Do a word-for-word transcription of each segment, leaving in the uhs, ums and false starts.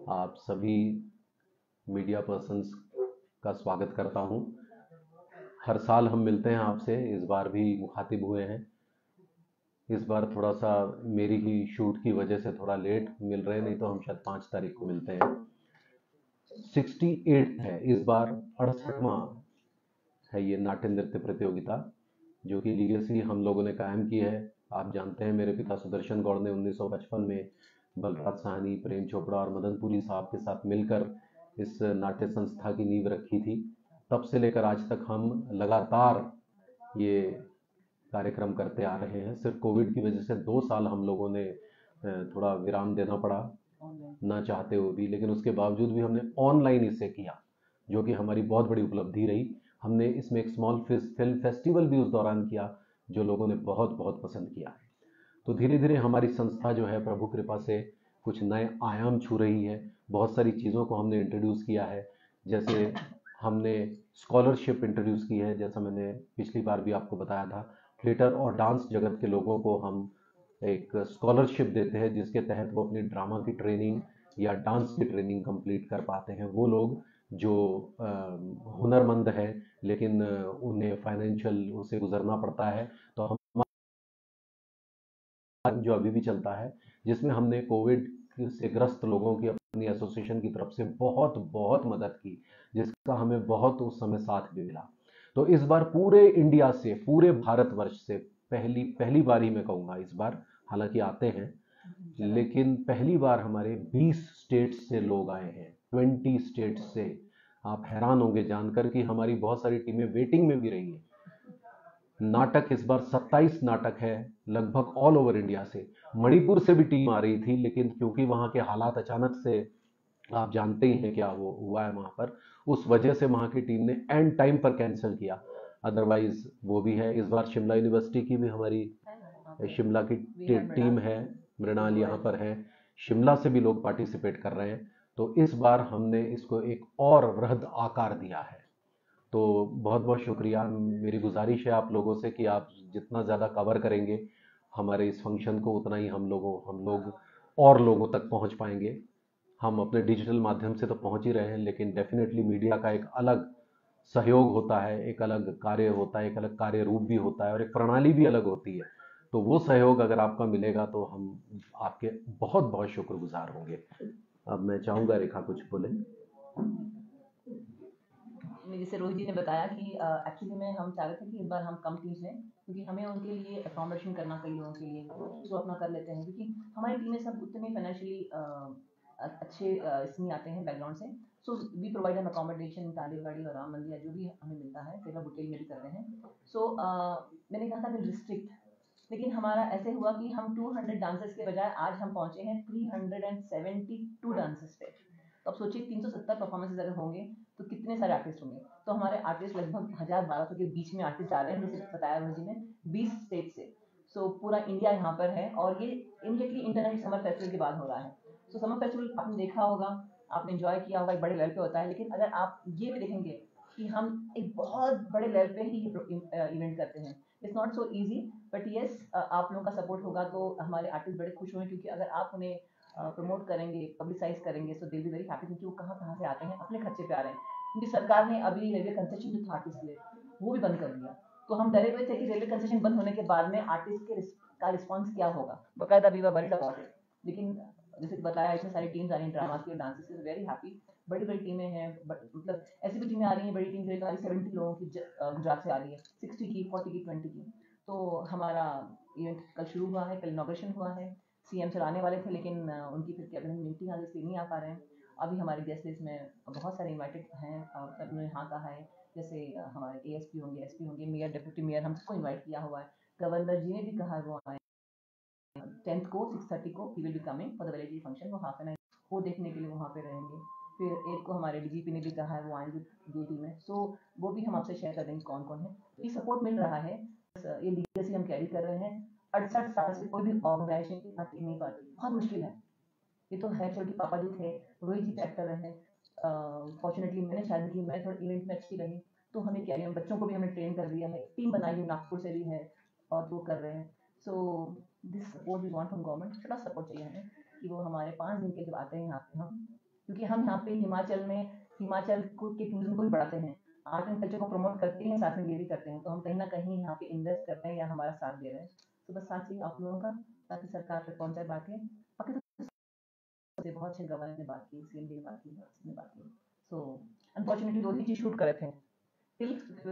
आप सभी media persons का स्वागत करता हूं। हर साल हम मिलते हैं आपसे, इस बार भी मुखातिब हुए हैं। इस बार थोड़ा सा मेरी ही शूट की वजह से थोड़ा लेट मिल रहे हैं, नहीं तो हम शायद पाँच तारीख को मिलते हैं। सिक्सटी एट है इस बार, अड़सठवां है ये नाट्य नृत्य प्रतियोगिता, जो कि लीगेसी हम लोगों ने कायम की है। आप जानते हैं मेरे पिता सुदर्शन गौड़ ने उन्नीस सौ पचपन में बलराज साहनी, प्रेम चोपड़ा और मदन पुरी साहब के साथ मिलकर इस नाट्य संस्था की नींव रखी थी। तब से लेकर आज तक हम लगातार ये कार्यक्रम करते आ रहे हैं। सिर्फ कोविड की वजह से दो साल हम लोगों ने थोड़ा विराम देना पड़ा, ना चाहते हुए भी, लेकिन उसके बावजूद भी हमने ऑनलाइन इसे किया, जो कि हमारी बहुत बड़ी उपलब्धि रही। हमने इसमें एक स्मॉल फिल्म फेस्टिवल भी उस दौरान किया, जो लोगों ने बहुत बहुत पसंद किया। तो धीरे धीरे हमारी संस्था जो है प्रभु कृपा से कुछ नए आयाम छू रही है। बहुत सारी चीज़ों को हमने इंट्रोड्यूस किया है, जैसे हमने स्कॉलरशिप इंट्रोड्यूस की है, जैसा मैंने पिछली बार भी आपको बताया था। थिएटर और डांस जगत के लोगों को हम एक स्कॉलरशिप देते हैं, जिसके तहत वो अपनी ड्रामा की ट्रेनिंग या डांस की ट्रेनिंग कंप्लीट कर पाते हैं। वो लोग जो अ, हुनरमंद है लेकिन उन्हें फाइनेंशियल उसे गुजरना पड़ता है, तो हम जो अभी भी चलता है, जिसमें हमने कोविड से ग्रस्त लोगों की अपनी एसोसिएशन की तरफ से बहुत बहुत मदद की, जिसका हमें बहुत उस समय साथ भी मिला। तो इस बार पूरे इंडिया से, पूरे भारतवर्ष से पहली पहली बार ही मैं कहूँगा इस बार, हालांकि आते हैं, लेकिन पहली बार हमारे बीस स्टेट्स से लोग आए हैं, बीस स्टेट्स से। आप हैरान होंगे जानकर कि हमारी बहुत सारी टीमें वेटिंग में भी रही हैं। नाटक इस बार सत्ताईस नाटक है, लगभग ऑल ओवर इंडिया से। मणिपुर से भी टीम आ रही थी, लेकिन क्योंकि वहाँ के हालात अचानक से, आप जानते ही हैं क्या वो हुआ है वहाँ पर, उस वजह से वहाँ की टीम ने एंड टाइम पर कैंसिल किया। अदरवाइज वो भी है। इस बार शिमला यूनिवर्सिटी की भी हमारी शिमला की टीम है, मृणाल यहाँ पर है, शिमला से भी लोग पार्टिसिपेट कर रहे हैं। तो इस बार हमने इसको एक और वृहद आकार दिया है। तो बहुत बहुत शुक्रिया। मेरी गुजारिश है आप लोगों से कि आप जितना ज़्यादा कवर करेंगे हमारे इस फंक्शन को, उतना ही हम लोगों हम लोग और लोगों तक पहुंच पाएंगे। हम अपने डिजिटल माध्यम से तो पहुंच ही रहे हैं, लेकिन डेफिनेटली मीडिया का एक अलग सहयोग होता है, एक अलग कार्य होता है, एक अलग कार्य रूप भी होता है और एक प्रणाली भी अलग होती है। तो वो सहयोग अगर आपका मिलेगा तो हम आपके बहुत बहुत शुक्रगुजार होंगे। अब मैं चाहूँगा रेखा कुछ बोले। जैसे रोहित जी ने बताया कि एक्चुअली में हम चाह रहे थे कि इस बार हम कम टीम्स लें, क्योंकि हमें उनके लिए अकोमोडेशन करना कई लोगों के लिए, जो अपना कर लेते हैं, क्योंकि हमारी टीमें सब उतने फाइनेंशियली अच्छे इसमें आते हैं बैकग्राउंड से। So we provide an accommodation, Taliwadi और राम मंदिर जो भी हमें मिलता है, सेवा बुटेल में भी कर रहे हैं। सो so, मैंने कहा था कि रिस्ट्रिक्ट, लेकिन हमारा ऐसे हुआ कि हम दो सौ डांसर्स के बजाय आज हम पहुंचे हैं तीन सौ बहत्तर डांसर्स पे। तो अब सोचिए तीन सौ सत्तर परफॉर्मेंसेज अगर होंगे तो कितने सारे आर्टिस्ट होंगे। तो हमारे आर्टिस्ट लगभग हजार बारह सौ के बीच में आर्टिस्ट आ रहे हैं, जैसे बताया रोजी ने, बीस स्टेट से। सो so, पूरा इंडिया यहाँ पर है, और ये इमीडिएटली इंटरनेशनल समर फेस्टिवल के बाद हो रहा है। सो समर फेस्टिवल आपने देखा होगा, आपने एंजॉय किया होगा, एक बड़े लेवल पे होता है, लेकिन अगर आप ये भी देखेंगे कि हम एक बहुत बड़े लेवल पे ही इवेंट करते हैं। It's not so easy, but yes, आप लोगों का सपोर्ट होगा तो हमारे आर्टिस्ट बड़े खुश होंगे, क्योंकि अगर आप उन्हें प्रमोट करेंगे, पब्लिसाइज करेंगे, so they be very happy, क्योंकि वो कहाँ कहाँ से आते हैं, अपने खर्चे पे आ रहे हैं। क्योंकि सरकार ने अभी रेलवे कंसेशन जो था आर्टिस्ट के लिए, वो भी बंद कर दिया। तो हम डरे हुए थे कि रेलवे कंसेशन बंद होने के बाद में आर्टिस्ट के का रिस्पॉन्स क्या होगा, बकायदा we were worried about it. लेकिन जैसे बताया, इतने सारी टीम्स आ रही हैं ड्रामा की, डांसेस की, वेरी हैप्पी। बड़ी बड़ी टीमें हैं, मतलब ऐसी भी टीमें आ रही हैं, बड़ी टीम जो सेवेंटी लोगों की गुजरात से आ रही है, सिक्सटी की, फोर्टी की, ट्वेंटी की। तो हमारा इवेंट कल शुरू हुआ है, कल इनॉग्रेशन हुआ है। सीएम सर आने वाले थे, लेकिन उनकी फिर कैबिनेट मीटिंग आ गई, इसलिए नहीं आ पा रहे हैं। अभी हमारे गेस्ट लिस्ट में बहुत सारे इन्वाइटेड हैं, सब ने हाँ कहा है, जैसे हमारे एएसपी होंगे, एसपी होंगे, मेयर, डिप्टी मेयर, हम सबको इन्वाइट किया हुआ है। गवर्नर जी ने भी कहा वो आए टेंथ को, सिक्स थर्टी को ही will be coming for the validity function, वो हाफ एन आवर वो देखने के लिए वहाँ पे रहेंगे। फिर एक को हमारे डीजीपी ने भी कहा है वो आएंगे गेटी में, सो वो भी हम आपसे शेयर कर देंगे कौन कौन है। ये सपोर्ट मिल रहा है, ये लीगेसी हम कैरी कर रहे हैं। अड़सठ साल से कोई भी ऑर्गेनाइजेशन की बात नहीं पाती, बहुत मुश्किल है। ये तो है, चलो पापा जी थे, रोहित जी पैक कर रहे हैं, फॉर्चुनेटली मैंने शादी की, मैं थोड़ा इवेंट में अच्छी रही, तो हमें क्या है, बच्चों को भी हमने ट्रेन कर दिया है, टीम बनाई है, नागपुर से भी है, और वो कर रहे हैं। So this support we want from government, थोड़ा सपोर्ट चाहिए हमें, कि वो हमारे पाँच दिन के जब आते हैं यहाँ पे हम क्योंकि हम यहाँ पे हिमाचल में हिमाचल को के टूरिज्म को भी बढ़ाते हैं, आर्ट एंड कल्चर को प्रमोट करते हैं, साथ में ये भी करते हैं, तो हम कहीं ना कहीं यहाँ पे इन्वेस्ट करते हैं या हमारा साथ दे रहे हैं। तो बस साथ ही आप लोगों का, ताकि सरकार तक पहुँचाए बातें। बाकी तो बहुत अच्छे गवर्नर ने बात की, सीएम ने बात की, ने बात की। So unfortunately Rohit ji shoot कर रहे थे टिल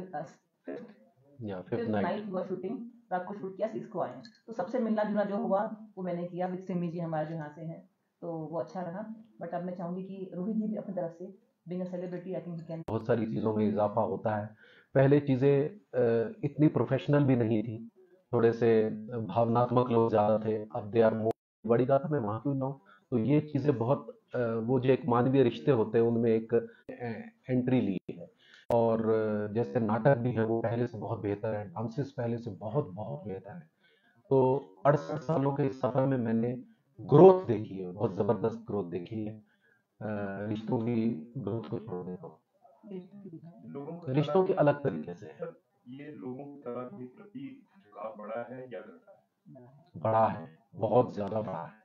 या फिफ्थ फिफ्थ नाइट नाइट। हुआ शूटिंग, रात को शूट किया, सिक्स को आए। तो सबसे मिलना जुलना जो हुआ वो मैंने किया विद सिमी जी, हमारे जो यहाँ से हैं, तो वो अच्छा रहा। बट अब मैं चाहूंगी कि रोहित जी भी अपनी तरफ से, being a celebrity, I think he can. बहुत सारी चीज़ों में इजाफा होता है। पहले चीज़ें इतनी प्रोफेशनल भी नहीं थी, थोड़े से भावनात्मक लोग ज़्यादा थे। अब दे आर मोर, बड़ी बात है, मैं वहाँ क्यों ना हूँ। तो ये चीज़ें बहुत अ, वो जो एक मानवीय रिश्ते होते हैं उनमें एक एंट्री ली है। और अ, जैसे नाटक भी है वो पहले से बहुत बेहतर है, डांसेस पहले से बहुत बहुत बेहतर है। तो अड़सठ सालों के इस सफर में मैंने ग्रोथ देखी है, बहुत जबरदस्त ग्रोथ देखी है। अ, रिश्तों की ग्रोथ को छोड़ देता हूँ, लोगों का रिश्तों कला की के अलग तरीके से है। सर, ये लोगों की कला के प्रति झुकाव बड़ा है या घटा है? बड़ा है, बहुत ज्यादा बड़ा है।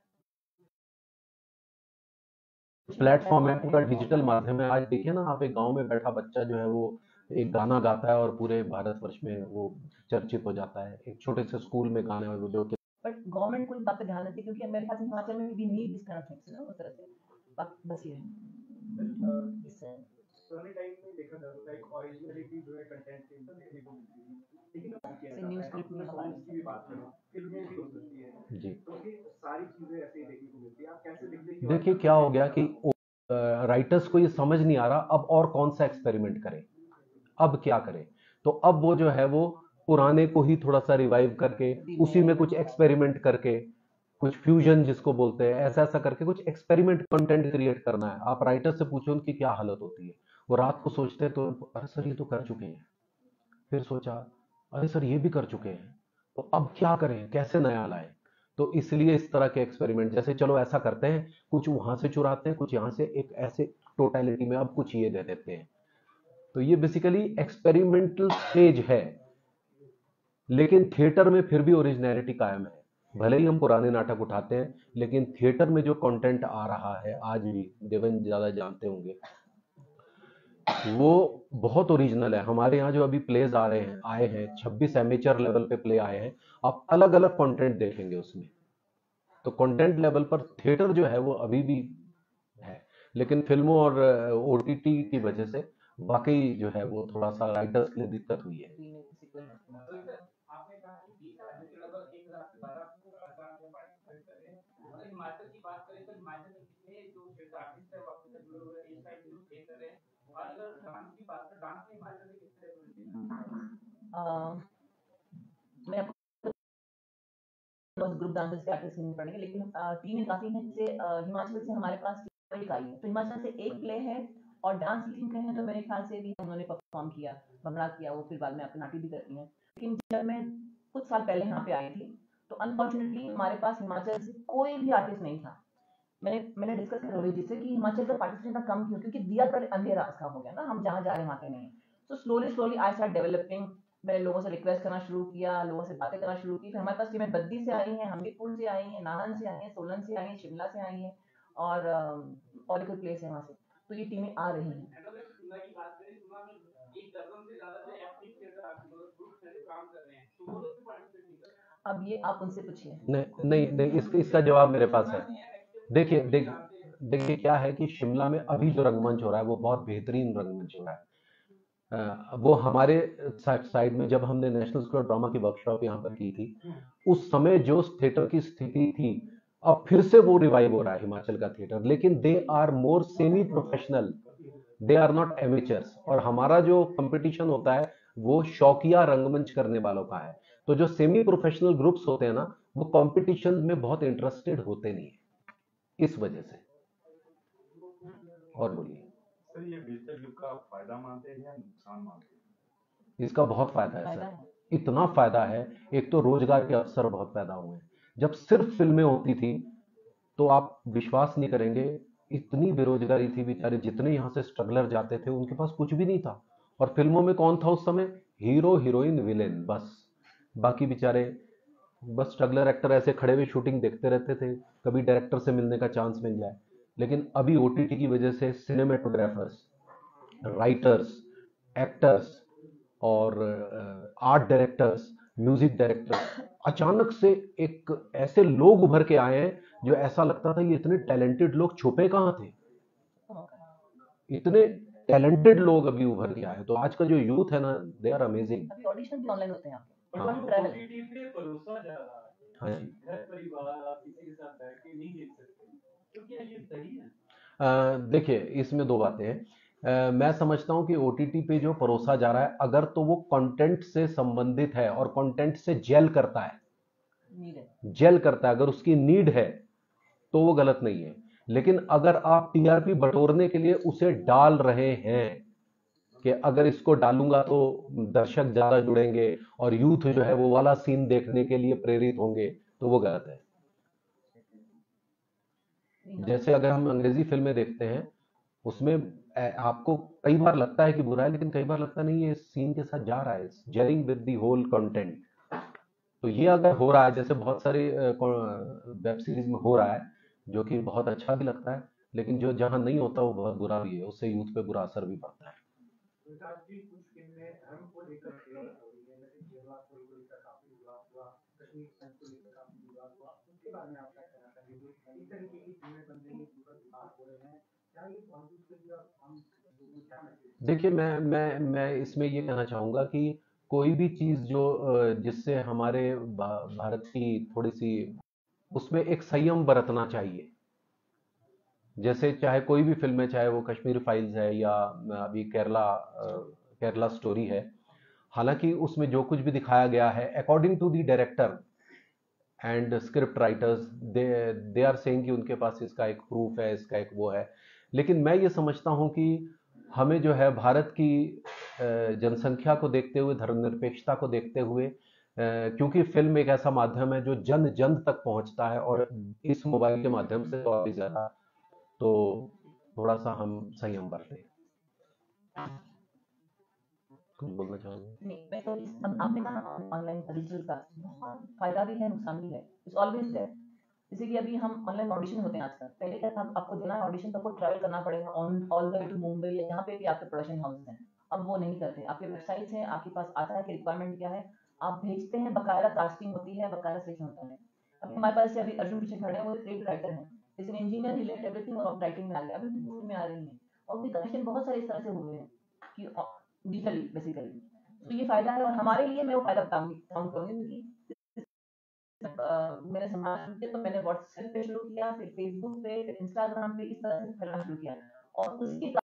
प्लेटफॉर्म है, पूरा डिजिटल माध्यम है। आज देखिए ना, आप एक गांव में बैठा बच्चा जो है वो एक गाना गाता है और पूरे भारतवर्ष में वो चर्चित हो जाता है। एक छोटे से स्कूल में गाने वो जो कि बट गवर्नमेंट को इस बात पे ध्यान देती है, क्योंकि मेरे ख्याल से हिमाचल में भी need this kind of things ना, उस तरह से। बस बस ये है। पुराने टाइम में देखा जाता था एक ओरिजिनलिटी जो है कंटेंट के अंदर देखने को मिलती थी, लेकिन अब क्या से है, न्यूज़ आप क्लिप में हमारे सॉन्ग्स की भी बात करें, फिल्में भी हो सकती है, जी। तो ये सारी चीजें ऐसे ही देखने को मिलती है। आप कैसे देखते हैं कि देखिए क्या हो गया कि राइटर्स को ये समझ नहीं आ रहा अब और कौन सा एक्सपेरिमेंट करें, अब क्या करें। तो अब वो जो है वो पुराने को ही थोड़ा सा रिवाइव करके उसी में कुछ एक्सपेरिमेंट करके, कुछ फ्यूजन जिसको बोलते हैं, ऐसा ऐसा करके कुछ एक्सपेरिमेंट कंटेंट क्रिएट करना है। आप राइटर से पूछो उनकी क्या हालत होती है, वो रात को सोचते हैं तो अरे सर ये तो कर चुके हैं, फिर सोचा अरे सर ये भी कर चुके हैं, तो अब क्या करें, कैसे नया लाएं। तो इसलिए इस तरह के एक्सपेरिमेंट, जैसे चलो ऐसा करते हैं, कुछ वहां से चुराते हैं, कुछ यहाँ से, एक ऐसे टोटलिटी में अब कुछ ये दे देते हैं। तो ये बेसिकली एक्सपेरिमेंटल स्टेज है, लेकिन थिएटर में फिर भी ओरिजिनलिटी कायम है। भले ही हम पुराने नाटक उठाते हैं, लेकिन थिएटर में जो कंटेंट आ रहा है आज भी, देवन ज्यादा जानते होंगे, वो बहुत ओरिजिनल है। हमारे यहाँ जो अभी प्लेज आ रहे हैं, आए हैं छब्बीस एमेचर लेवल पे प्ले आए हैं, आप अलग अलग कंटेंट देखेंगे उसमें। तो कंटेंट लेवल पर थिएटर जो है वो अभी भी है, लेकिन फिल्मों और ओटीटी की वजह से वाकई जो है वो थोड़ा सा राइटर्स के लिए दिक्कत हुई है। आपने कहा कि बीस राज्यों के लगभग एक हजार से बारह पार्टिसिपेट कर रहे हैं, और हिमाचल की बात करें तो हिमाचल में कितने जो क्षेत्र आर्टिस्ट है वक्त से जुड़े हुए इस टाइप के प्ले कर रहे हैं। और अगर डांस की बात करें, डांस में हिमाचल में किस तरह मैं ग्रुप डांसर्स के आर्टिस्ट नहीं पढ़ेंगे, लेकिन टीमें काफी हैं। जैसे हिमाचल से हमारे पास एक आई है, तो हिमाचल से एक प्ले है। और डांस टीम कहें तो मेरे ख्याल से भी उन्होंने परफॉर्म किया, भंगड़ा किया, वो फिर बाद में आपके नाट्य भी करती हैं। लेकिन जब मैं कुछ साल पहले यहाँ पे आई थी, तो अनफॉर्चुनेटली हमारे पास हिमाचल से कोई भी आर्टिस्ट नहीं था। मैंने मैंने डिस्कस किया रोहित जी से कि हिमाचल का पार्टिसिपेशन कम क्यों, क्योंकि दिया कर अंधेरा रास्ता हो गया ना, हम जहाँ जा रहे हैं वहाँ के नहीं। तो slowly slowly I start developing. मैंने लोगों से रिक्वेस्ट करना शुरू किया, लोगों से बातें करना शुरू की। फिर हमारे पास टीमें बद्दी से आई हैं, हमीरपुर से आई हैं, नाहन से आई हैं, सोलन से आई हैं, शिमला से आई हैं, और और कोई प्लेस है वहाँ से। तो ये टीमें आ रही हैं। अब ये आप उनसे पूछिए। नहीं नहीं नहीं, इसका इसका जवाब मेरे पास है। देखिए देख देखिए क्या है कि शिमला में अभी जो रंगमंच हो रहा है वो बहुत बेहतरीन रंगमंच हो रहा है। अ, वो हमारे साइड में जब हमने नेशनल स्कूल ऑफ ड्रामा की वर्कशॉप यहाँ पर की थी, उस समय जो थिएटर की स्थिति थी, अब फिर से वो रिवाइव हो रहा है हिमाचल का थिएटर, लेकिन they are more semi professional, they are not amateurs. और हमारा जो कंपटीशन होता है वो शौकिया रंगमंच करने वालों का है। तो जो सेमी प्रोफेशनल ग्रुप्स होते हैं ना, वो कंपटीशन में बहुत इंटरेस्टेड होते नहीं है, इस वजह से। और बोलिए सर, ये डिजिटल युग का फायदा मानते हैं या नुकसान मानते हैं? इसका बहुत फायदा है सर, इतना फायदा है। एक तो रोजगार के अवसर बहुत पैदा हुए हैं। जब सिर्फ फिल्में होती थी तो आप विश्वास नहीं करेंगे, इतनी बेरोजगारी थी, बेचारे जितने यहाँ से स्ट्रगलर जाते थे उनके पास कुछ भी नहीं था। और फिल्मों में कौन था उस समय? हीरो हीरोइन विलेन, बस। बाकी बेचारे बस स्ट्रगलर एक्टर ऐसे खड़े हुए शूटिंग देखते रहते थे, कभी डायरेक्टर से मिलने का चांस मिल जाए। लेकिन अभी ओटीटी की वजह से सिनेमेटोग्राफर्स, राइटर्स, एक्टर्स और आर्ट डायरेक्टर्स, म्यूजिक डायरेक्टर्स अचानक से एक ऐसे लोग उभर के आए हैं जो ऐसा लगता था ये इतने टैलेंटेड लोग छुपे कहाँ थे। इतने टैलेंटेड लोग अभी उभर के आए, तो आज का जो यूथ है ना, दे आर अमेजिंग। अभी ऑडिशन भी ऑनलाइन होते हैं आपके। हाँ। One travel. ओटीटी पे भरोसा ज्यादा है। हाँ जी। घर परिवार आप किसी के साथ बैठ के नहीं देख सकते, तो क्या ये सही है? अ, देखिए, इसमें दो बातें हैं। अ, मैं समझता हूं कि ओटीटी पे जो परोसा जा रहा है, अगर तो वो कंटेंट से संबंधित है और कंटेंट से जेल करता है, नीड है। जेल करता है, अगर उसकी नीड है तो वो गलत नहीं है। लेकिन अगर आप टीआरपी बटोरने के लिए उसे डाल रहे हैं कि अगर इसको डालूंगा तो दर्शक ज्यादा जुड़ेंगे और यूथ जो है वो वाला सीन देखने के लिए प्रेरित होंगे, तो वो गलत है। जैसे अगर हम अंग्रेजी फिल्में देखते हैं, उसमें ए, आपको कई बार लगता है कि बुरा है, लेकिन कई बार लगता नहीं है, इस सीन के साथ जा रहा है, jelling with the whole content. तो ये अगर हो रहा है, जैसे बहुत सारी वेब सीरीज में हो रहा है, जो कि बहुत अच्छा भी लगता है, लेकिन जो जहां नहीं होता वो बहुत बुरा भी है, उससे यूथ पे बुरा असर भी पड़ता है। विकास जी, कुछ फिल्में धर्म को लेकर के हो रही है, जैसे केरला को लेकर काफी विवाद हुआ, कश्मीर सेंस को लेकर काफी विवाद हुआ, उसके बारे में आप क्या कहना चाहेंगे? इस तरीके की फिल्में बन रही है, तुरंत विवाद हो रहे हैं, क्या ये पॉजिटिव के लिए हम लोगों को क्या मैसेज? देखिए, मैं मैं मैं इसमें ये कहना चाहूँगा कि कोई भी चीज़ जो अ, जिससे हमारे भा भारत की थोड़ी-सी, उसमें एक संयम बरतना चाहिए। जैसे चाहे कोई भी फ़िल्म है, चाहे वो कश्मीर फाइल्स है या अभी केरला अ, केरला स्टोरी है। हालाँकि उसमें जो कुछ भी दिखाया गया है, according to the director and script writers, they they are saying कि उनके पास इसका एक प्रूफ है, इसका एक वो है। लेकिन मैं ये समझता हूँ कि हमें जो है भारत की अ, जनसंख्या को देखते हुए, धर्मनिरपेक्षता को देखते हुए, अ, क्योंकि फिल्म एक ऐसा माध्यम है जो जन जन तक पहुंचता है, और इस मोबाइल के माध्यम से तो और भी ज्यादा, तो थोड़ा सा हम संयम बरतें। कुछ बोलना चाहोगे? नहीं, मैं तो इस अब आपने कहा ऑनलाइन डिजिटल का बहुत फायदा भी है, नुकसान भी है। It's always there. जैसे कि अभी हम ऑनलाइन ऑडिशन होते हैं आजकल। पहले क्या था, आपको देना है ऑडिशन तो आपको ट्रैवल करना पड़ेगा on all the way to Mumbai या जहाँ पे भी आपके प्रोडक्शन हाउस हैं। अब वो नहीं करते। आपके वेबसाइट्स हैं, आपके पास आता है कि रिक्वायरमेंट क्या है, आप भेजते हैं, बकायदा कास्टिंग होती है, बकायदा सिलेक्शन होता है। अभी हमारे पास से अभी अर्जुन पीछे खड़े हैं, वो एक राइटर हैं। Is an engineer, he left everything और राइटिंग में आ गया, अभी मूवी में आ रही है। और उनके कनेक्शन बहुत सारे इस तरह से हुए हैं कि डिजिटली बेसिकली। तो ये फायदा है, और हमारे लिए मैं वो फायदा बताऊंगी काउंट करूंगी क्योंकि अ, मैंने समाज में, तो मैंने व्हाट्सएप पे शुरू किया, फिर फेसबुक पे, फिर इंस्टाग्राम पे, इस तरह से फैलाना शुरू किया। और उसके